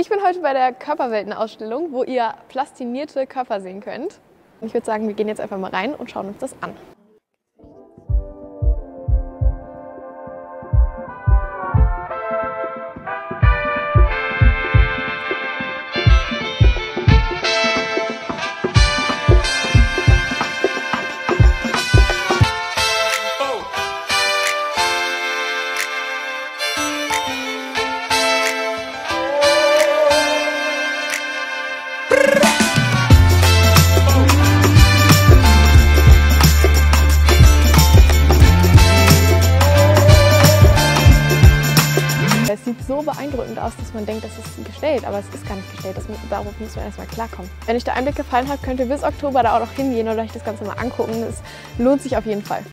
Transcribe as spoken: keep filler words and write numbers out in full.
Ich bin heute bei der Körperwelten-Ausstellung, wo ihr plastinierte Körper sehen könnt. Ich würde sagen, wir gehen jetzt einfach mal rein und schauen uns das an. Es sieht so beeindruckend aus, dass man denkt, das ist gestellt, aber es ist gar nicht gestellt. Das, darauf muss man erstmal klarkommen. Wenn euch der Einblick gefallen hat, könnt ihr bis Oktober da auch noch hingehen und euch das Ganze mal angucken. Es lohnt sich auf jeden Fall.